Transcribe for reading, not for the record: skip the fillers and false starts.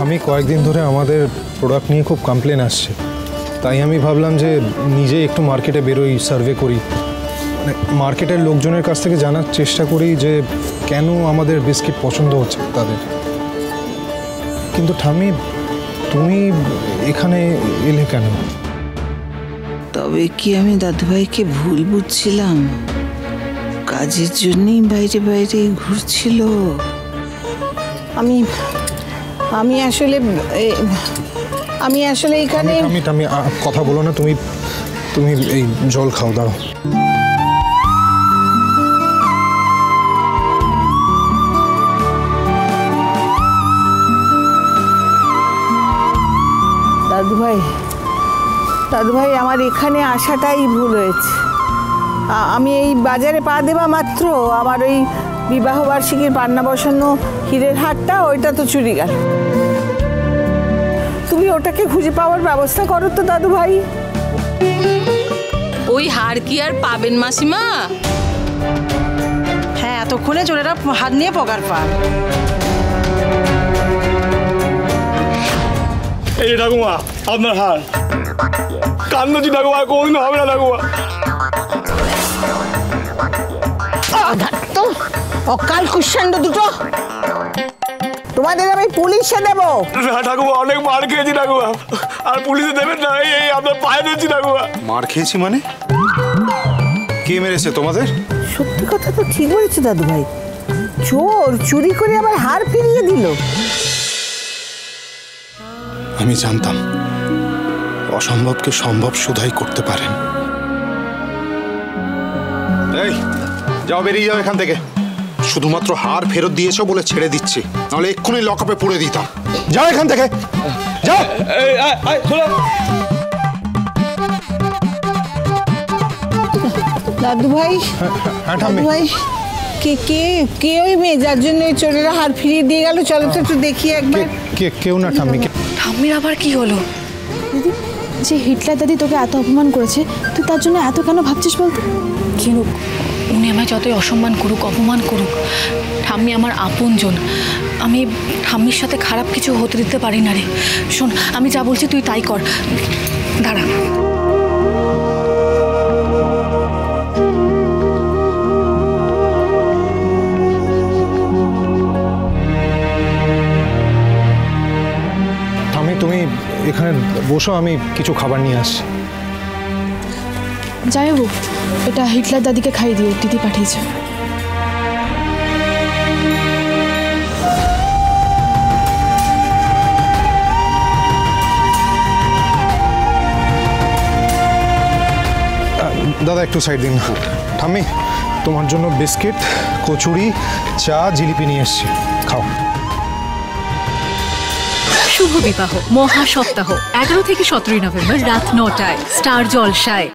আমি কয়েকদিন ধরে আমাদের প্রোডাক্ট নিয়ে খুব কমপ্লেন আসছে, তাই আমি ভাবলাম যে নিজে একটু মার্কেটে বেরোই, সার্ভে করি, মানে মার্কেটের লোকজনের কাছ থেকে জানার চেষ্টা করি যে কেন আমাদের বিস্কিট পছন্দ হচ্ছে তাদের। কিন্তু ঠাম্মি, তুমি এখানে এলে কেন? তবে কি আমি দাদুভাইকে ভুল বুঝছিলাম? কাজের জন্যই বাইরে বাইরে ঘুরছিল। আমি আসলে এখানে আমি কথা বলো না, তুমি এই জল খাও, দাঁড়াও। দাদুভাই আমার এখানে আসাটাই ভুল হয়েছে। আমি এই বাজারে পা দেওয়া মাত্র আমার ওই বিবাহবার্ষিকীর পান্না বসানো হীরের হারটা, ওইটা তো চুরি গেল। তুমি ওটাকে খুঁজে পাওয়ার ব্যবস্থা করো তো দাদুভাই। ওই হার কি আর পাবেন মাসিমা? হ্যাঁ, এতক্ষণে চোরেরা হাত নিয়ে পকার পান। এই ঠাকুমা, আপনার হার। কান্দছি ঠাকুমা, কোনদিন হবে না ঠাকুমা। অকাল কুষ্মাণ্ড দুটো, তোমাদের আমি পুলিশে দেবো। না ঠাকুমা, অনেক মার খেয়েছি ঠাকুমা, আর পুলিশে দেবেন না। এই আপনার পায়ে দিচ্ছি ঠাকুমা। মার খেয়েছি মানে? কে মেরেছে তোমাদের? সত্যি কথা তো ঠিক বলেছে দাদুভাই, চোর চুরি করে আবার হার ফিরিয়ে দিল। আমি জানতাম অসম্ভবকে সম্ভব শুধাই করতে পারেন। এই যাও, বেরিয়ে যাও এখান থেকে। শুধুমাত্র হার ফেরত দিয়েছো বলে ছেড়ে দিচ্ছি, নাহলে এক্ষুনি লকআপে পুরে দিতাম। যাও এখান থেকে, যাও। দাদুভাই, কে ওই মেয়ে যার জন্য ওই চোরেরা হার ফিরিয়ে দিয়ে গেল? চলো তো একটু দেখি একবার। কেউ না ঠাম্মি। ঠাম্মির আবার কি হলো? দিদি, যে হিটলার দাদি তোকে এত অপমান করেছে, তুই তার জন্য এত কেন ভাবছিস বলতো? কেন? উনি আমায় যতই অসম্মান করুক, অপমান করুক, ঠাম্মি আমার আপনজন। আমি ঠাম্মির সাথে খারাপ কিছু হতে দিতে পারি না রে। শোন, আমি যা বলছি তুই তাই কর। দাঁড়া। তুমি এখানে বসো, আমি কিছু খাবার নিয়ে আসছি। যাই হোক, এটা হিটলার দাদিকে খাইয়ে দিও, দিদি পাঠিয়েছে। দাদা একটু সাইড দিন। ঠাম্মি, তোমার জন্য বিস্কিট, কচুরি, চা, জিলিপি নিয়ে এসছি, খাও। শুভ বিবাহ মহা সপ্তাহ 11 থেকে 17 নভেম্বর রাত 9টায় স্টার জলসায়।